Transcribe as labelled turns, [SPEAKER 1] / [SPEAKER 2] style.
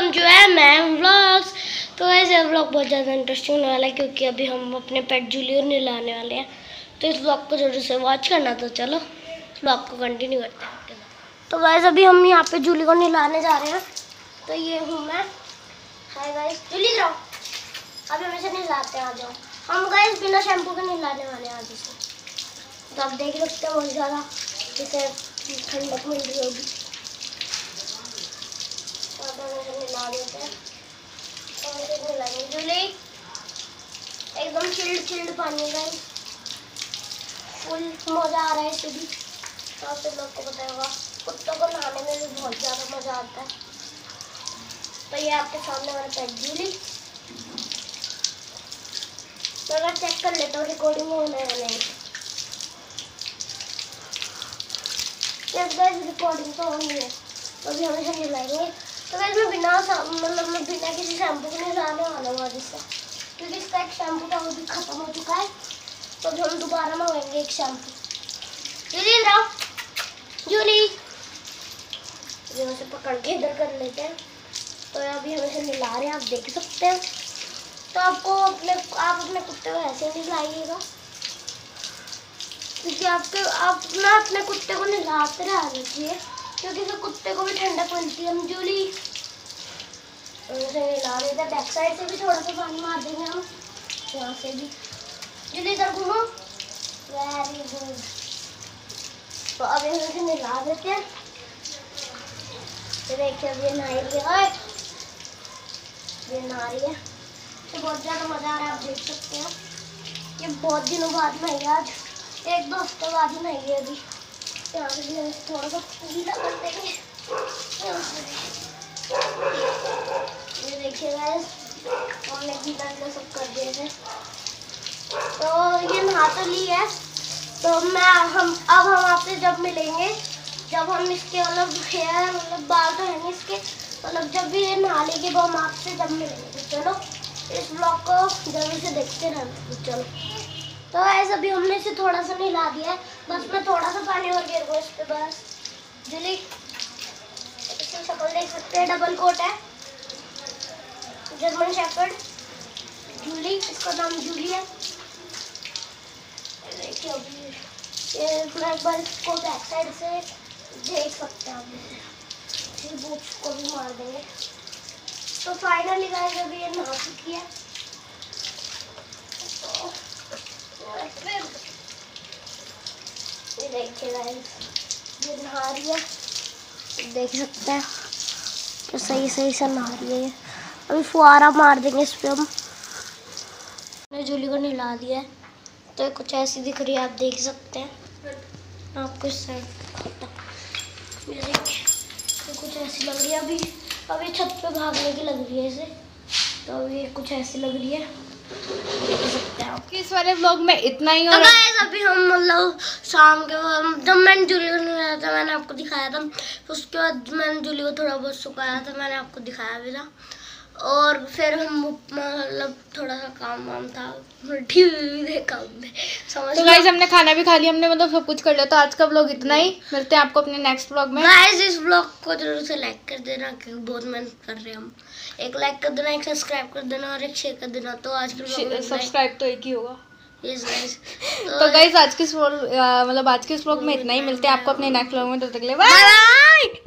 [SPEAKER 1] Welcome जो है ma'am vlogs. तो ऐसे व्लॉग बहुत ज़्यादा इंटरेस्टिंग होने वाला है क्योंकि अभी हम अपने पेट जूली को नहलाने वाले हैं। तो इस व्लॉग को जरूर से वॉच करना। तो चलो व्लॉग को कंटिन्यू करते हैं। तो गाइस अभी हम यहाँ पे जूली को नहलाने जा रहे हैं। तो ये हूँ मैं। हाय गाइस, जूली जाओ, अभी हम इसे नहलाते हैं। आ जाओ। हम गाइस बिना शैम्पू के नहलाने वाले हैं आज इसे। तो आप देख सकते हैं बहुत ज़्यादा इसे ठंडक मिल रही होगी। मिला देते हैं जूली, एकदम चिल्ड पानी का फुल मज़ा आ रहा है इसे भी। तो आप लोग को पता होगा कुत्तों को नहाने में भी बहुत ज़्यादा मज़ा आता है। तो ये आपके सामने वाला पेट जूली। तो मैं चेक कर लेता हूँ रिकॉर्डिंग होने या नहीं। रिकॉर्डिंग तो हो नहीं है, तो अभी हमेशा नहलाएंगे। तो वैसे मैं बिना किसी शैम्पू के नहलाने वाला हूँ आज इससे, क्योंकि इसका एक शैम्पू था वो भी खत्म हो चुका है। तो अभी हम दोबारा मंगाएंगे एक शैम्पू। जूली जाओ, जूली ये उसे पकड़ के इधर कर लेते हैं। तो अभी हम इसे नहला रहे हैं, आप देख सकते हैं। तो आप अपने कुत्ते को ऐसे नहलाइएगा, क्योंकि आप ना अपने कुत्ते को नहलाते रहना चाहिए, क्योंकि फिर कुत्ते को भी ठंडक मिलती है। हम जूली उसे नहला देते हैं। बैक साइड से भी थोड़ा सा पानी मार देंगे हम, यहाँ से भी। जूली इधर घूमो, वेरी गुड। तो अब हम इसे नहला देते हैं। तो देखिए अब ये नहा रही है, ये नहा रही है। तो बहुत ज़्यादा मज़ा आ रहा है, आप देख सकते हैं। ये बहुत दिनों बाद नहाई है, आज 1-2 हफ्ते बाद ही नहाई है। अभी यहाँ से भी थोड़ा सा गीला कर देंगे। ये देखिए गाइस, हमने गीला सब कर दिए थे। तो ये नहा तो ली है। तो अब हम आपसे जब मिलेंगे, जब हम इसके बाल तो है नहीं इसके, मतलब जब भी ये नहा लेगी वो हम आपसे जब मिलेंगे। तो चलो इस ब्लॉग को जल्दी से देखते रहना। चलो तो ऐसे अभी हमने इसे थोड़ा सा नहला दिया है, बस मैं थोड़ा सा पानी और गिर गया इस पे बस। जूली इसकी शक्ल देख सकते हैं, डबल कोट है, जर्मन शेफर्ड जूली, इसका नाम जूली है। देखिए अभी ये मैं एक बार इसको बैक साइड से देख सकते हैं, आप बूट्स को भी मार देंगे। तो फाइनली गाइस अभी ये नहा चुकी है। ये देखिए गाइस, ये नहा रही है, देख सकते हैं तो सही से नहा रही है। अभी फुहारा मार देंगे इस पे हम। मैंने जूली को नहला दिया है, तो कुछ ऐसी दिख रही है, आप देख सकते हैं। आपको इस साइड ये देखिए, तो कुछ ऐसी लग रही है। अभी छत पे भागने की लग रही है इसे। तो अभी कुछ ऐसी लग रही है, देख सकते हैं आप।
[SPEAKER 2] इस वाले व्लॉग में इतना ही। और
[SPEAKER 1] अभी हम मतलब शाम के जब मैंने जूली को नहलाया था मैंने आपको दिखाया था। उसके बाद मैंने जूली को थोड़ा बहुत सुखाया था, मैंने आपको दिखाया भी था। और फिर हम मतलब थोड़ा सा काम वाम था, टीवी देखा हमने, समझ।
[SPEAKER 2] तो गाइस हमने खाना भी खा लिया, हमने मतलब सब कुछ कर लिया। तो आज का व्लॉग इतना ही, मिलते हैं आपको अपने नेक्स्ट व्लॉग में।
[SPEAKER 1] गाइस इस व्लॉग को जरूर से लाइक कर देना, क्योंकि बहुत मेहनत कर रहे हैं हम। एक लाइक कर देना, एक सब्सक्राइब कर देना और एक शेयर कर देना। तो आज के व्लॉग
[SPEAKER 2] सब्सक्राइब तो एक ही होगा।
[SPEAKER 1] Yes guys.
[SPEAKER 2] तो गाइस आज के व्लॉग में इतना ही, मिलते हैं आपको अपने नेक्स्ट व्लॉग में। तब तक के लिए बाय बाय।